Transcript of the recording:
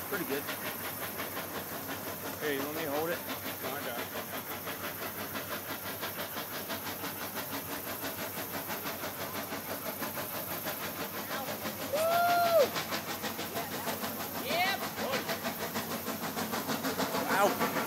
Pretty good. Here, you want me to hold it? No, I got it. Wow.